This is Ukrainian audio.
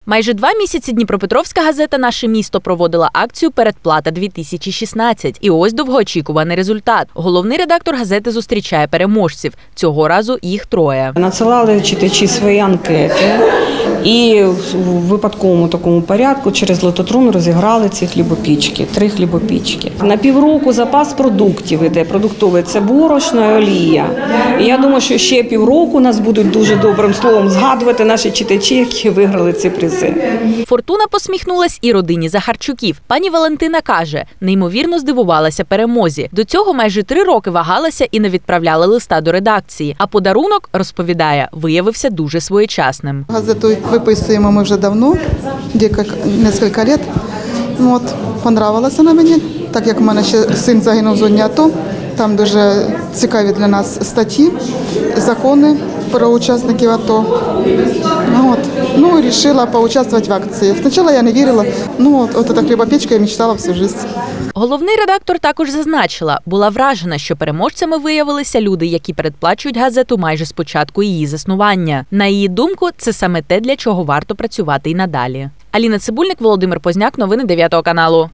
Майже 2 місяці Дніпропетровська газета «Наше місто» проводила акцію «Передплата-2016». І ось довгоочікуваний результат. Головний редактор газети зустрічає переможців. Цього разу їх 3. Надсилали читачі свої анкети і в випадковому такому порядку через лототрон розіграли ці хлібопічки, 3 хлібопічки. На півроку запас продуктів іде, продуктовий – це борошно і олія. І я думаю, що ще півроку нас будуть дуже добрим словом згадувати наші читачі, які виграли ці призи. Фортуна посміхнулась і родині Захарчуків. Пані Валентина каже, неймовірно здивувалася перемозі. До цього майже 3 роки вагалася і не відправляли листа до редакції. А подарунок, розповідає, виявився дуже своєчасним. Газету виписуємо ми вже давно, кілька років. Понравилася вона мені, так як в мене ще син загинув в зоні АТО. Там дуже цікаві для нас статті, закони про учасників АТО. І вирішила поучаствувати в акції. Спочатку я не вірила, от ця хлібопічка я мечтала всю життя. Головний редактор також зазначила, була вражена, що переможцями виявилися люди, які передплачують газету майже з початку її заснування. На її думку, це саме те, для чого варто працювати і надалі. Аліна Цибульник, Володимир Позняк, новини 9 каналу.